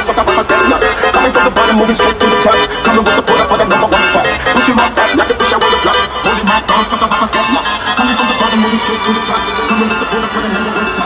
suck up my step nuts. Coming from the bottom, moving straight to the top. Coming with the pull up for the number one spot. Pushing my back like a fish out with a block. Holding my down, suck up my step nuts. Coming from the bottom, moving straight to the top. Coming with the pull up for the number one spot.